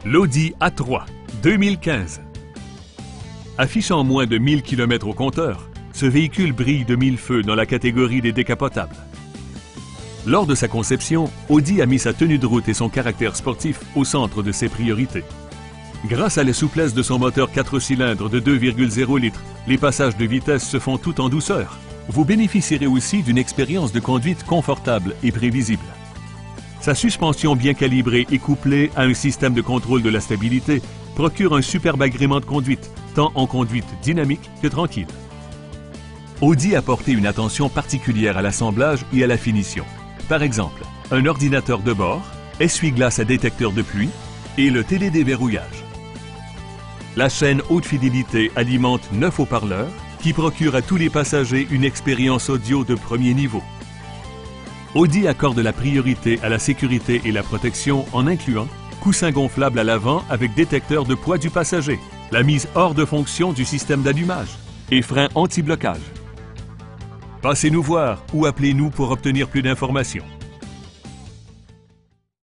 L'Audi A3 2015. Affichant moins de 1000 km au compteur, ce véhicule brille de mille feux dans la catégorie des décapotables. Lors de sa conception, Audi a mis sa tenue de route et son caractère sportif au centre de ses priorités. Grâce à la souplesse de son moteur 4 cylindres de 2,0 litres, les passages de vitesse se font tout en douceur. Vous bénéficierez aussi d'une expérience de conduite confortable et prévisible. Sa suspension bien calibrée et couplée à un système de contrôle de la stabilité procure un superbe agrément de conduite, tant en conduite dynamique que tranquille. Audi a porté une attention particulière à l'assemblage et à la finition. Par exemple, un ordinateur de bord, essuie-glace à détecteur de pluie et le télédéverrouillage. La chaîne haute fidélité alimente 9 haut-parleurs qui procurent à tous les passagers une expérience audio de premier niveau. Audi accorde la priorité à la sécurité et la protection en incluant coussin gonflable à l'avant avec détecteur de poids du passager, la mise hors de fonction du système d'allumage et frein anti-blocage. Passez nous voir ou appelez-nous pour obtenir plus d'informations.